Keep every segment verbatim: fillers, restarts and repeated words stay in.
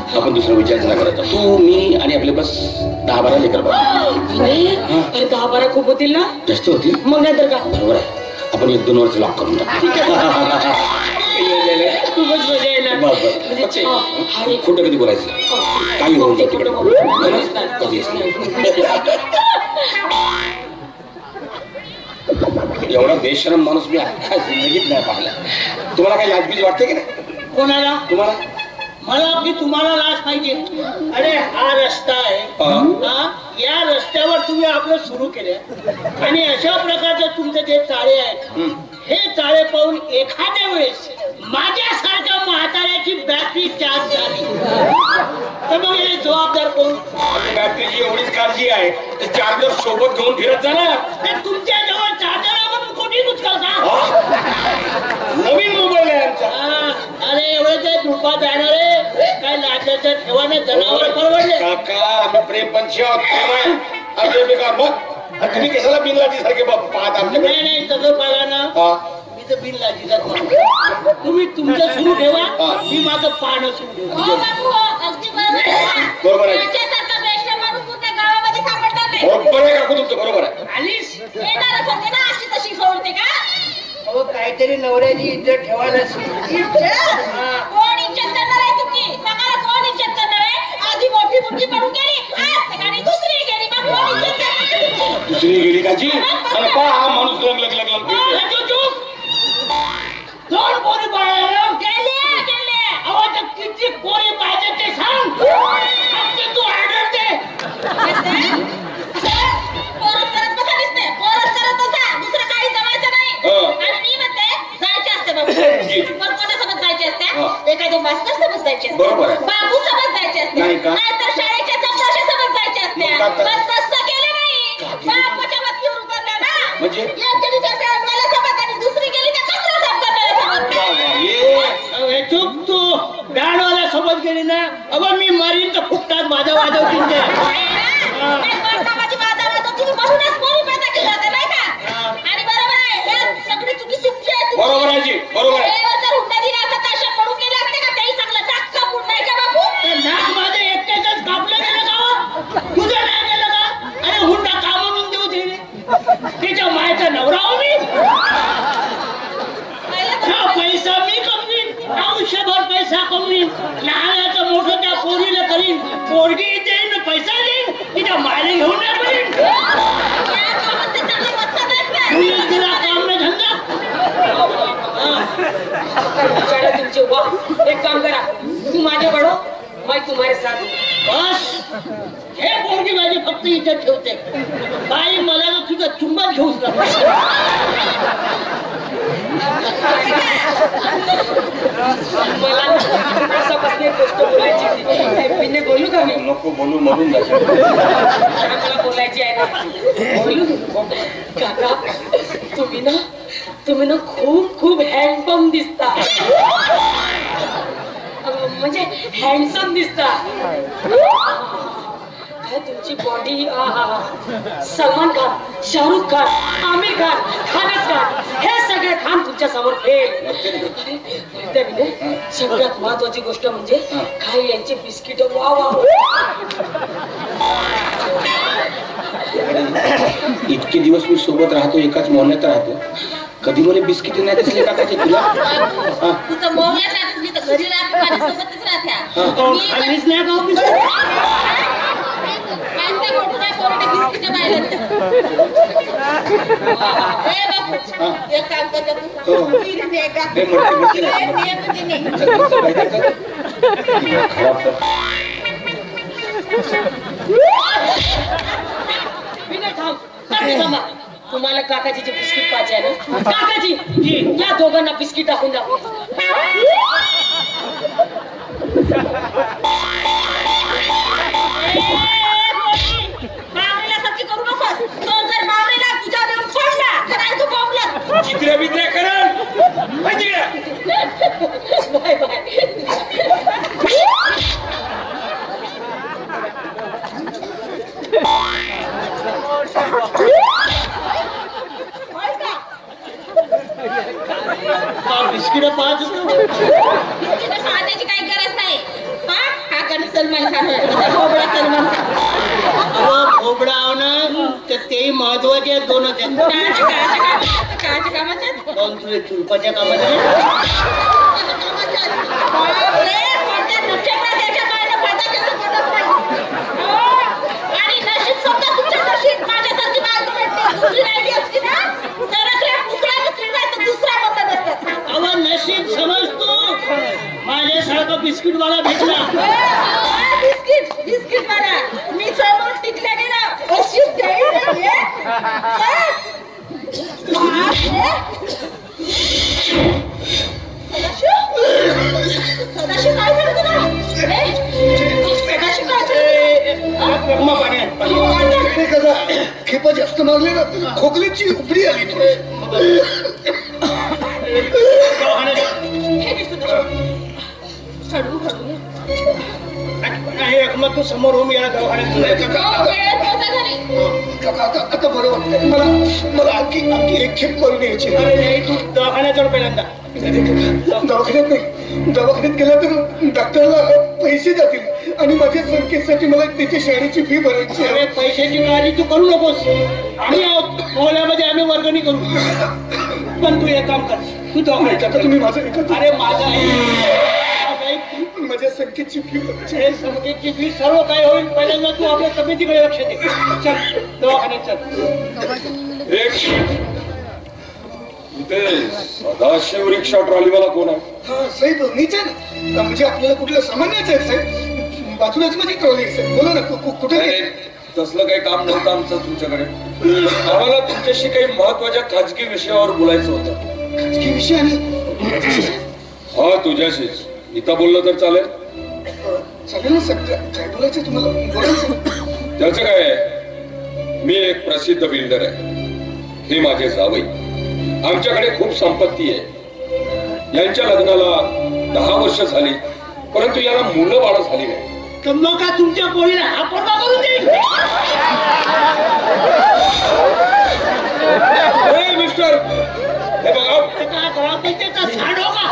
आपण दुसरा विचार नाही करायचा. तू मी आणि आपले बस दहा बारा लेकर अरे दहा बारा खूप होतील ना? जास्त होतील मग नाही तर का? बरोबर आहे. आपण एक दोन वर्ष लॉक करून टाकू. खूपच मजा येणार. खोटं कधी बोलायचं काही होऊन जाऊ तिकडे कधीच नाही. एवढा बेशरम माणूस मी अख्ख्या जिंदगीत नाही पाहिला. तुम्हाला काही लाजबीज वाटते की नाही? कोणाला? तुम्हाला? मला आपली तुम्हाला लाज पाहिजे. अरे हा रस्ता आहे, या रस्त्यावर तुम्ही आपलं सुरू केले आणि अशा प्रकारचे तुमचे जे चाळे आहेत हे चाळे पाहून एखाद्या वेळेस माझ्यासारख्या म्हाताऱ्याची बॅटरी चार्ज झाली तर मग हे जबाबदार कोण? बॅटरीची एवढीच काळजी आहे तर चार्जर सोबत घेऊन फिरत जाणार. तुमच्या जवळ चार्जर कोणी उचलता? नवीन मोबाईल आहे आमचा. अरे एवढे ते धुपा जाणार आहे काय लाचाच्या ठेवाने जनावर परवडले. काका आम्ही प्रेम पंची आहोत बेकार. मग तुम्ही कशाला बिनलाजी सारखे पाहत आमच्या? नाही नाही तसं पाहिला ना मी तर बिनलाजीचा. तुम्ही तुमचं सुरू ठेवा, मी माझं पाहणं सुरू ठेवा. बरोबर आहे. बरोबर आहे काकू तुमचं. बरोबर आहे. आलीस अशी सोडते का? अहो काहीतरी नवऱ्याची इज्जत ठेवायला. कोण इज्जत करणार आहे तुमची? सगळ्याला कोण इज्जत करणार आहे? आधी मोठी मुठी पडून गेली, आज दुसरी गेली, मग कोण इज्जत करणार? दुसरी गेली काची? आणि पहा हा माणूस लग लग लग लग दोन पोरी पाहिजे गेले गेले. अहो तर किती पोरी पाहिजे ते सांग. तू ऑर्डर दे. पोरच करत बसा दिसते, पोरच करत बसा, दुसरं काही जमायचं नाही. आणि मी म्हणते जायचे असते बाबू. पण कोणासोबत जायचे असते? एखाद्या मास्तर सोबत जायचे असते, बाबू सोबत जायचे असते, नाहीतर शाळेच्या चपराशी सोबत जायचे असते. पण तसं केलं नाही. बापूच्या मतीवर उतरल्या ना. म्हणजे एक गेली त्या शाळेवाल्या सोबत आणि दुसरी गेली त्या कचरा साफ करणाऱ्या सोबत. चूक तू गाडवाल्या सोबत गेली ना. अगं मी मारीन तर फुटतात माझा वाजवतील ते. माझी माझा वाजव तुम्ही म्हणूनच पोरी पैदा केली जाते नाही का? आणि बरोबर आहे सगळी चुकी तुमची आहे. बरोबर आहे जी. बरोबर आहे. जर हुंडा दिला असता तर अशा पडून गेले असते का? तेही चांगलं नाक कापून नाही का बाबू? नाक माझं एकट्याच कापलं गेलं का? तुझं नाही गेलं का? अरे हुंडा का म्हणून देऊ दे त्याच्या मायचा नवरा हो मी. पैसा मी कमवीन, आयुष्यभर पैसा कमवीन, लहानाचं मोठं त्या पोरीला करीन, पोरगी देईन पैसा देईन, तिच्या मायला घेऊन नाही करीन. तिला काम नाही धंदा. तुमचे वा एक काम करा, तू माझे बडो मैं तुम्हारे साथ. बस हे पोरगी माझी फक्त इथे ठेवते. बाई मला ना तुझं चुंबन घेऊच नका. मला असं कसली गोष्ट बोलायची होती. बोलू का मी? नको बोलू मरून जायचं. मला बोलायची आहे ना. बोलू काका तुम्ही ना तुम्ही ना खूप खूप हँडपंप दिसता. म्हणजे हँडसम दिसता. तुमची बॉडी सलमान खान, शाहरुख खान, आमिर खान, खानच खान हे सगळे खान तुमच्या समोर फेल. सगळ्यात महत्वाची गोष्ट म्हणजे काही यांची बिस्किट वा वा. इतके दिवस मी सोबत राहतो, एकाच मोहण्यात राहतो, कधी मला बिस्किट नाही दिसले काकाचे तुला? तुझं मोहण्यात राहत मी तर घरी राहते, माझ्यासोबतच राहत्या. खाल्लीच नाही का बिस्किट? एक काम करता तुम्हाला काकाजी बिस्किट पाहिजे आहे ना? काकाजी या दोघांना बिस्किट टाकून दाखव. करू नकोस. तो जर मावळीला तुझ्या देऊन सोडला तर आई तू बोंबला. चित्र्या बित्र्या करा. Bye bye. बिस्किट पाच खाण्याची काही गरज नाही. सलमान खान होय भोबडा सलमान खान. अहो भोबडा ना तर तेही महत्वाचे आहेत दोनच आहेत. कायच्या कायच्या कायच्या कामाच्या दोन तुझे चुलपाच्या कामाचे आणि नशीब समजा तुमच्या नशीब माझ्यासारखी बायको भेटते दुसरी राहिली असती ना तर दुसरा दुसरी नाही तर दुसरा बदलत असतात. अहो नशीब समजतो माझ्यासारखा बिस्किट वाला भेटला. बिस्किट बिस्किट मला मी समोर टिकल्याने ना अशीच देईल सदाशिव काय झालं तुला सदाशिव काय झालं खेपा जास्त मारले ना खोकल्याची उपडी आली थोडी. मग तू समोर होऊन याला दवाखान्यात आता बरं वाटतंय मला. मला आणखी आणखी एक खेप करून यायची. अरे नाही तू दवाखान्यात जाऊन पहिल्यांदा. दवाखान्यात नाही दवाखान्यात गेला तर डॉक्टरला पैसे जातील आणि माझ्या संकेतसाठी मला त्याच्या शाळेची फी भरायची. अरे पैशाची काळजी तू करू नकोस. आम्ही आहोत मोहल्यामध्ये आम्ही वर्गणी करू. पण तू एक काम कर तू दवाखान्यात आता तुम्ही माझं ऐकत. अरे माझं माझ्या संकेतची फी संकेतची फी सर्व काय होईल पहिल्यांदा तू आपल्या तब्येतीकडे लक्ष दे. चल दवाखान्यात चल. एक इथे सदाशिव रिक्षा ट्रॉलीवाला कोण आहे? हा साहेब मीच आहे ना. म्हणजे आपल्याला कुठलं सामान्यच आहे साहेब. बाजूलाच माझी ट्रॉली आहे साहेब. बोला ना कुठे तसलं काही काम नव्हतं आमचं तुमच्याकडे. आम्हाला तुमच्याशी काही महत्वाच्या खाजगी विषयावर बोलायचं होतं. खाजगी विषय आणि हा तुझ्याशीच. इथं बोललं तर चालेल? चालेल ना साहेब. काय बोलायचं तुम्हाला बोलायचं. त्याचं काय आहे मी एक प्रसिद्ध बिल्डर आहे. हे माझे जावई. आमच्याकडे खूप संपत्ती आहे. यांच्या लग्नाला दहा वर्ष झाली परंतु याला मुलं बाळ झाली नाही. मग का तुमच्या पोरीला हा पर्दा करून देईल? मिस्टर हे बघा काय करावं ते का झाडो का?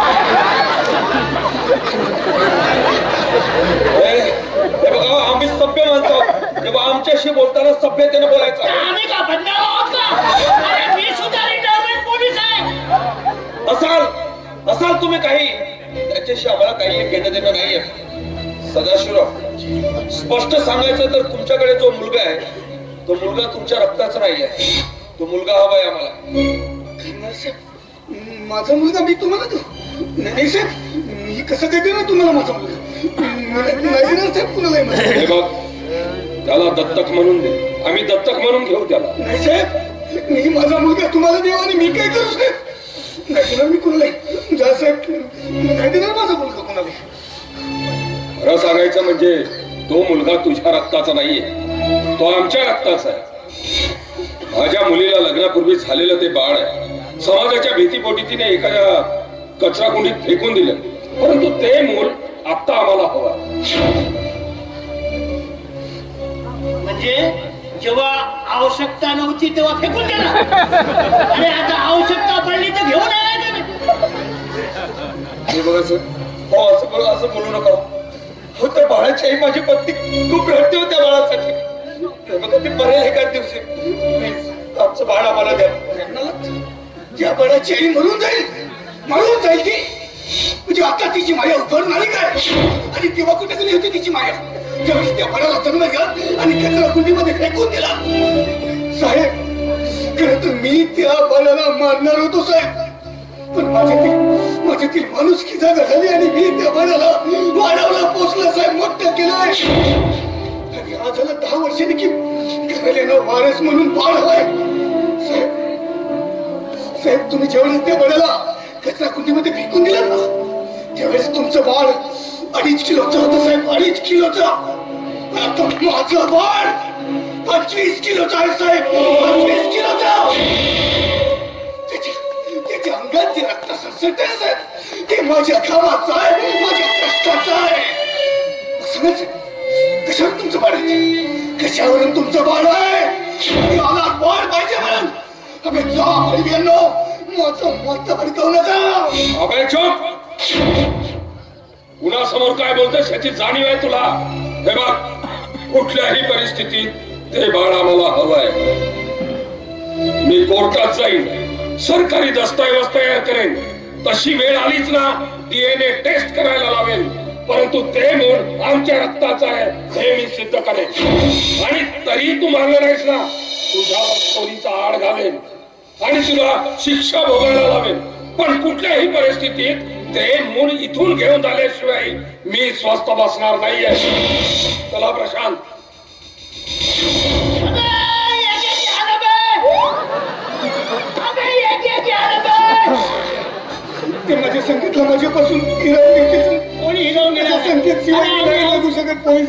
हे बघा आम्ही सभ्य माणसं तेव्हा आमच्याशी बोलताना सभ्यतेने बोलायचं. आम्ही का बदनाम आहोत का? अरे मी सुद्धा रिटायरमेंट पोलीस आहे. असाल असाल तुम्ही काही त्याच्याशी आम्हाला काही घेणं देणं नाहीये. सदाशिवराव स्पष्ट सांगायचं तर तुमच्याकडे जो मुलगा आहे तो मुलगा तुमच्या रक्ताचा नाहीये. तो मुलगा हवाय आम्हाला. माझा मुलगा मी तुम्हाला देऊ? नाही साहेब मी कसं काय देणार तुम्हाला माझा मुलगा? नाही देणार साहेब कुणालाही. हे बघ त्याला दत्तक म्हणून दे. आम्ही दत्तक म्हणून घेऊ त्याला. नाही साहेब मी माझा मुलगा तुम्हाला देऊ आणि मी काय करू साहेब? नाही देणार मी कुणालाही. जा साहेब नाही देणार माझा मुलगा कुणालाही. खरं सांगायचं म्हणजे तो मुलगा तुझ्या रक्ताचा नाहीये. तो आमच्या रक्ताचा आहे. माझ्या मुलीला लग्नापूर्वी झालेलं ते बाळ आहे. समाजाच्या भीतीपोटी तिने एखाद्या कचरा कुंडीत फेकून दिलं परंतु ते मूल आता आम्हाला हवं. म्हणजे जेव्हा आवश्यकता नव्हती तेव्हा फेकून दिला आणि आता आवश्यकता पडली तर घेऊन आलाय तुम्ही. बघा सर हो असं असं बोलू नका. हो त्या बाळाची आई माझी पत्नी खूप रडते होत्या बाळासाठी. बघा ते बरेल एकाच दिवशी आमचं बाळ आम्हाला द्या. त्या बाळाची आई मरून जाईल मरून जाईल ती. म्हणजे आता तिची माया उभारून आली काय? आणि तेव्हा कुठे गेली होती तिची माया? ज्यावेळेस त्या बाळाला जन्म घ्या आणि कचरा कुंडीमध्ये फेकून दिला. साहेब खरं तर मी त्या बाळाला मारणार होतो साहेब. पण माझ्यातील माझ्यातील माणुसकी जागा झाली आणि मी त्या बाळाला वाढवलं पोचलं साहेब. मोठं केलं आणि आज झालं दहा वर्षांनी की घराला वारस म्हणून बाळ हवाय. साहेब साहेब तुम्ही ज्यावेळेस त्या बाळाला कचरा कुंडीमध्ये फेकून दिला ना त्यावेळेस तुमचं बाळ अडीच किलोचं होतं साहेब. अडीच किलोचं. आता माझं बाळ पंचवीस किलोचं आहे साहेब. पंचवीस किलोचं. त्याच्या अंगात जे रक्त सरसट आहे साहेब ते माझ्या घामाचं आहे माझ्या रक्ताचं आहे. कशावर तुमचं बाळ आहे? कशावरून तुमचं बाळ आहे? मला बाळ पाहिजे म्हणून आम्ही जा माझं मत भडकवू नका. अबे चुप. कुणासमोर काय बोलतोस याची जाणीव आहे तुला? हे बघ, कुठल्याही परिस्थितीत ते बाळ आम्हाला हवंय. मी कोर्टात जाईन, सरकारी दस्तऐवज तयार करेन. तशी वेळ आलीच ना, डीएनए टेस्ट करायला लावेन. परंतु ते मूळ आमच्या रक्ताचं आहे हे मी सिद्ध करेन. आणि तरी तू मारलं नाहीस ना, तुझ्यावर चोरीचा आड घालेन आणि तुला शिक्षा भोगायला लावेन. पण कुठल्याही परिस्थितीत ते मूळ इथून घेऊन झाल्याशिवाय मी स्वस्थ बसणार नाहीये. चला प्रशांत. ते माझ्या संकेतला माझ्यापासून कोणी हिरावून गेला संकेत शिवाय लागू शकत पोलीस.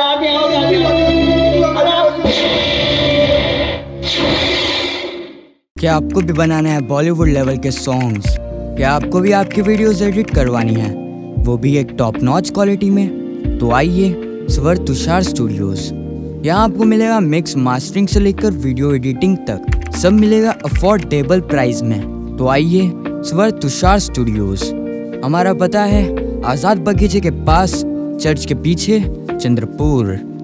क्या आपको भी बनाना है बॉलीवुड लेवल के सॉन्ग्स? क्या आपको भी आपकी वीडियोस एडिट करवानी है, वो भी एक टॉप नॉच क्वालिटी में? तो आइए स्वर तुषार स्टूडियोज. यहाँ आपको मिलेगा मिक्स मास्टरिंग से लेकर वीडियो एडिटिंग तक, सब मिलेगा अफोर्डेबल प्राइस में. तो आइए स्वर तुषार स्टूडियोज. हमारा पता है आज़ाद बगीचे के पास, चर्च के पीछे, चंद्रपुर.